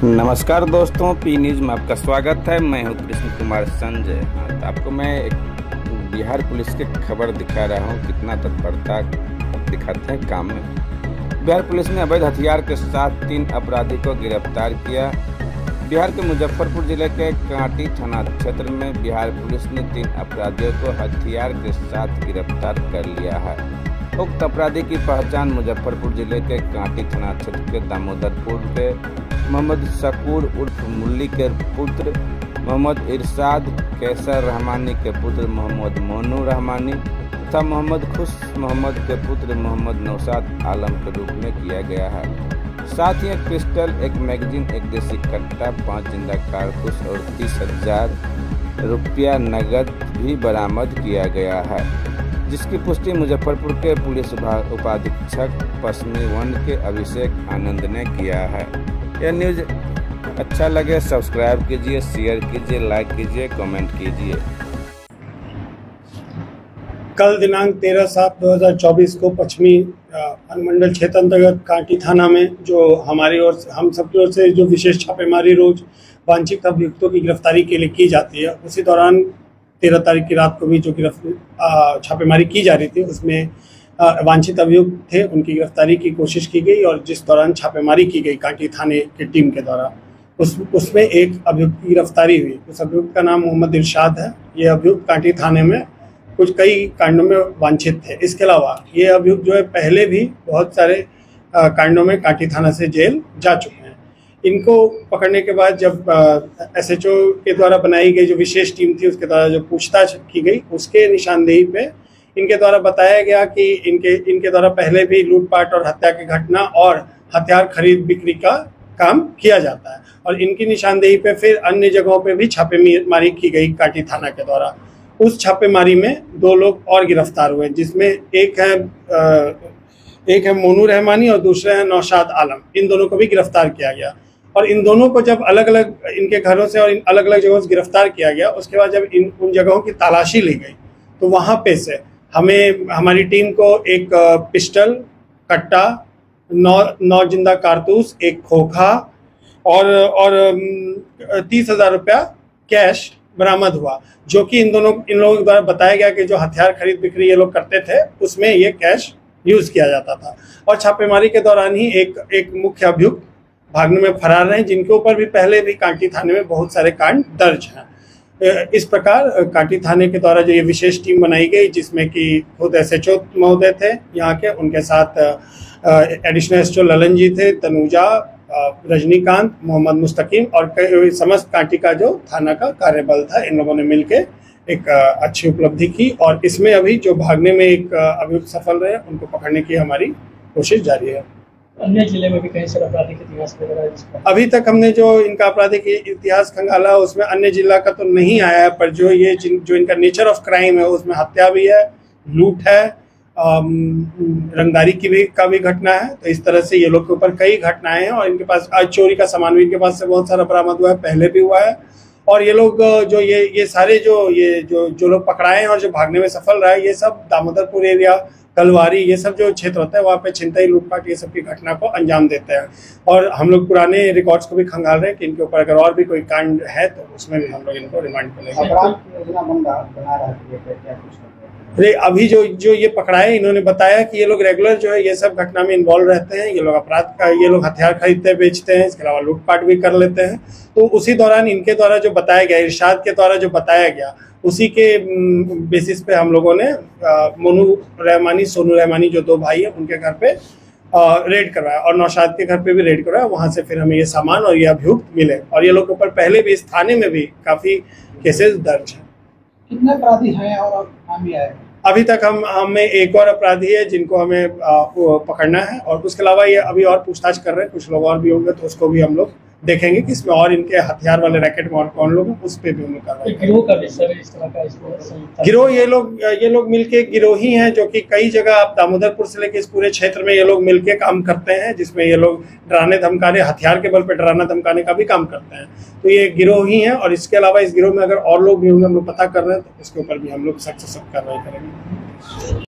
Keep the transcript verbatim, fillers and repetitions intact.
नमस्कार दोस्तों, P news में आपका स्वागत है। मैं हूं कृष्ण कुमार संजय। हाँ, तो आपको मैं एक बिहार पुलिस की खबर दिखा रहा हूं, कितना तत्परता दिखाते हैं काम में। बिहार पुलिस ने अवैध हथियार के साथ तीन अपराधी को गिरफ्तार किया। बिहार के मुजफ्फरपुर जिले के कांटी थाना क्षेत्र में बिहार पुलिस ने तीन अपराधियों को हथियार के साथ गिरफ्तार कर लिया है। उक्त अपराधी की पहचान मुजफ्फरपुर जिले के कांटी थाना क्षेत्र के दामोदरपुर के मोहम्मद शकूर उर्फ मुल्ली के पुत्र मोहम्मद इरशाद, कैसर रहमानी के पुत्र मोहम्मद मोनू रहमानी तथा मोहम्मद खुश मोहम्मद के पुत्र मोहम्मद नौशाद आलम के रूप में किया गया है। साथ ही एक पिस्टल, एक मैगजीन, एक देसी कट्टा, पाँच जिंदा कारतूस और तीस हजार रुपया नकद भी बरामद किया गया है, जिसकी पुष्टि मुजफ्फरपुर के पुलिस उपाधीक्षक पश्चिमी वन के अभिषेक आनंद ने किया है। यह न्यूज अच्छा लगे सब्सक्राइब कीजिए, शेयर कीजिए, लाइक कीजिए, कमेंट कीजिए। कल दिनांक तेरह सात दो हज़ार चौबीस को पश्चिमी अनुमंडल क्षेत्र अंतर्गत कांटी थाना में जो हमारी ओर हम सबकी ओर से जो विशेष छापेमारी रोज वांछित अभियुक्तों की गिरफ्तारी के लिए की जाती है, उसी दौरान तेरह तारीख की रात को भी जो गिरफ्तार छापेमारी की जा रही थी उसमें वांछित अभियुक्त थे, उनकी गिरफ्तारी की कोशिश की गई और जिस दौरान छापेमारी की गई कांटी थाने की टीम के द्वारा उस उसमें एक अभियुक्त की गिरफ्तारी हुई। उस अभियुक्त का नाम मोहम्मद इरशाद है। ये अभियुक्त कांटी थाने में कुछ कई कांडों में वांछित थे। इसके अलावा ये अभियुक्त जो है पहले भी बहुत सारे कांडों में कांटी थाना से जेल जा चुके हैं। इनको पकड़ने के बाद जब एस एच ओ के द्वारा बनाई गई जो विशेष टीम थी उसके द्वारा जो पूछताछ की गई, उसके निशानदेही पे इनके द्वारा बताया गया कि इनके इनके द्वारा पहले भी लूटपाट और हत्या की घटना और हथियार खरीद बिक्री का काम किया जाता है और इनकी निशानदेही पे फिर अन्य जगहों पे भी छापेमारी की गई कांटी थाना के द्वारा। उस छापेमारी में दो लोग और गिरफ्तार हुए, जिसमें एक है एक है मोनू रहमानी और दूसरे हैं नौशाद आलम। इन दोनों को भी गिरफ्तार किया गया और इन दोनों को जब अलग अलग इनके घरों से और इन अलग अलग जगहों से गिरफ्तार किया गया, उसके बाद जब इन उन जगहों की तलाशी ली गई तो वहाँ पे से हमें हमारी टीम को एक पिस्टल, कट्टा, नौ नौ जिंदा कारतूस, एक खोखा और और तीस हजार रुपया कैश बरामद हुआ, जो कि इन दोनों इन लोगों द्वारा बताया गया कि जो हथियार खरीद बिक्री ये लोग करते थे उसमें ये कैश यूज किया जाता था। और छापेमारी के दौरान ही एक एक मुख्य अभियुक्त भागने में फरार रहे, जिनके ऊपर भी पहले भी कांटी थाने में बहुत सारे कांड दर्ज हैं। इस प्रकार कांटी थाने के द्वारा जो ये विशेष टीम बनाई गई, जिसमें कि खुद एस एच ओ महोदय थे यहाँ के, उनके साथ additional S H O Lalan ji थे, तनुजा, रजनीकांत, मोहम्मद मुस्तकीम और समस्त कांटी का जो थाना का कार्यबल था, इन लोगों ने मिलकर एक अच्छी उपलब्धि की और इसमें अभी जो भागने में एक अभियुक्त सफल रहे, उनको पकड़ने की हमारी कोशिश जारी है। अन्य जिले में भी कई सारे आपराधिक इतिहास वगैरह अभी तक हमने जो इनका आपराधिक इतिहास खंगाला उसमें अन्य जिला का तो नहीं आया है, पर जो ये जो इनका नेचर ऑफ क्राइम है उसमें हत्या भी है, लूट है, रंगदारी की भी का भी घटना है। तो इस तरह से ये लोग के ऊपर कई घटनाएं हैं और इनके पास आज चोरी का सामान भी इनके पास से बहुत सारा बरामद हुआ है, पहले भी हुआ है। और ये लोग जो ये ये सारे जो ये जो जो लोग पकड़ाए हैं और जो भागने में सफल रहा है, ये सब दामोदरपुर एरिया, कलवारी, ये सब जो क्षेत्र होता है वहाँ पे छिनतई, लूटपाट, ये सब की घटना को अंजाम देते हैं। और हम लोग पुराने रिकॉर्ड्स को भी खंगाल रहे हैं कि इनके ऊपर अगर और भी कोई कांड है तो उसमें भी हम लोग इनको रिमांड पे लेंगे। अरे अभी जो जो ये पकड़ाए, इन्होंने बताया कि ये लोग रेगुलर जो है ये सब घटना में इन्वॉल्व रहते हैं। ये लोग अपराध का ये लोग हथियार खरीदते बेचते हैं, इसके अलावा लूटपाट भी कर लेते हैं। तो उसी दौरान इनके द्वारा जो बताया गया, इरशाद के द्वारा जो बताया गया, उसी के बेसिस पे हम लोगों ने मोनू रहमानी, सोनू रहमानी जो दो भाई है, उनके घर पे रेड करवाया और नौशाद के घर पे भी रेड करवाया। वहां से फिर हमें ये सामान और ये अभियुक्त मिले और ये लोग के ऊपर पहले भी इस थाने में भी काफी केसेस दर्ज हैं। कितने अपराधी हैं और नाम भी आए? अभी तक हम हमें एक और अपराधी है जिनको हमें आ, पकड़ना है और उसके अलावा ये अभी और पूछताछ कर रहे हैं। कुछ लोग और भी होंगे तो उसको भी हम लोग देखेंगे कि इसमें और इनके हथियार वाले रैकेट में और कौन लोग हैं, उस पर भी हम लोग कार्रवाई करेंगे। गिरोह ये लोग ये लोग मिलके गिरोही हैं, जो कि कई जगह आप दामोदरपुर से लेके इस पूरे क्षेत्र में ये लोग मिलके काम करते हैं, जिसमें ये लोग डराने धमकाने, हथियार के बल पे डराना धमकाने का भी काम करते हैं। तो ये गिरोह ही है और इसके अलावा इस गिरोह में अगर और लोग भी होंगे, हम लोग पता कर रहे हैं, तो उसके ऊपर भी हम लोग सख्त से सख्त कार्रवाई करेंगे।